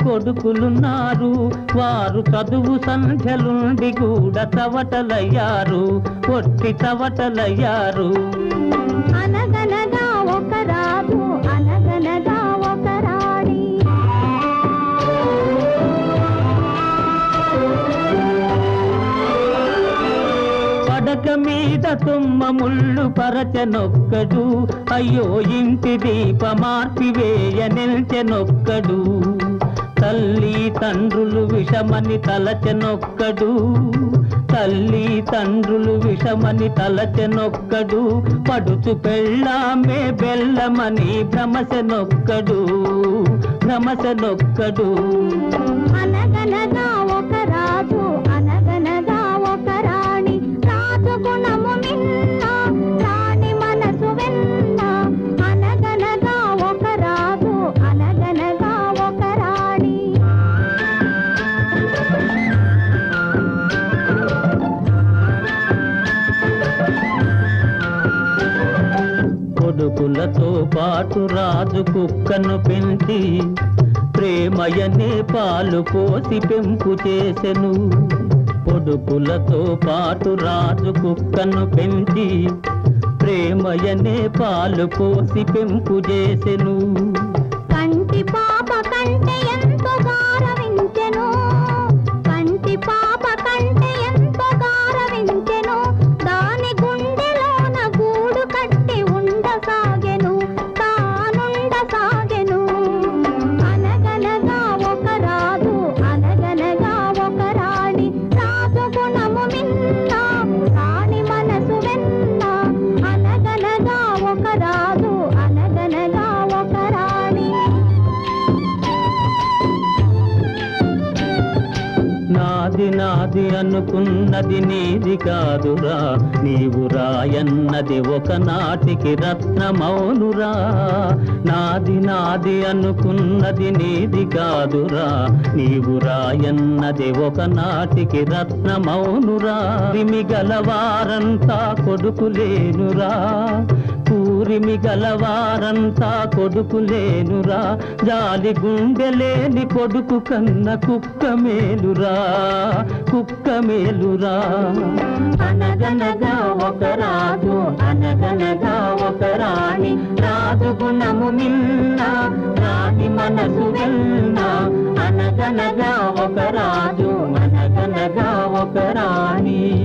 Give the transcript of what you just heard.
కొడుకులున్నారు, వారు చదువు సంధ్యలుండి కూడా తవటలయ్యారు, ఒట్టి తవటలయ్యారు. అనగనగా ఒక రాజు, అనగనగా ఒక రాణి. పడక మీద తుమ్మ ముళ్ళు పరచనొక్కడు, అయ్యో ఇంటి దీప మార్పివేయ నిల్చెనొక్కడు. తల్లి తండ్రులు విషమని తలచెనొక్కడు, తల్లి తండ్రులు విషమని తలచెనొక్కడు. పడుచు పెళ్ళామే బెల్లమని భ్రమసెనొక్కడు, భ్రమసెనొక్కడు. అనగనగా ఒక రాజు, అనగనగా ఒక రాణి. రాజు గుణము మిన్న, రాణి మనసు వెన్న. అనగనగా ఒక రాజు, అనగనగా ఒక రాణి. కొడుకులతో పాటు రాజు కుక్కను పెంచి ప్రేమయనే పాలు పోసి పెంపు చేసెను. కొడుకులతో పాటు రాజు కుక్కను పెంచి ప్రేమయనే పాలు పోసి పెంపు చేసెను. కంటి పాప కంటే ఎంతో గారవించెను, కంటి పాప కంటే ఎంతో గారవించెను. దాని గుండెలోన గూడు కట్టి ఉండసాగెను, తానుండసాగెను. అనగనగా ఒక రాజు, అనగనగా ఒక రాణి. రాజు గుణము మిన్న, రాణి మనసు వెన్న. అనగనగా ఒక రాజు, అనగనగా ఒక రాణి. నాది నాది అనుకున్నది నీది కాదురా, నీవు రాయన్నది ఒకనాటికి రత్నమౌనురా. నాది నాది అనుకున్నది నీది కాదురా, నీవు రాయన్నది ఒకనాటికి రత్నమౌనురా. గలవారంతా కొడుకులేనురా, కూరిమి గలవారంతా కొడుకులేనురా. జాలి గుండెలేని కొడుకు కన్న కుక్క మేలురా, కుక్క మేలురా. అనగనగా ఒక రాజు, అనగనగా ఒక రాణి. రాజు గుణము మిన్న, రాణి మనసు వెన్న. అనగనగా ఒక రాజు, అనగనగా ఒక రాణి.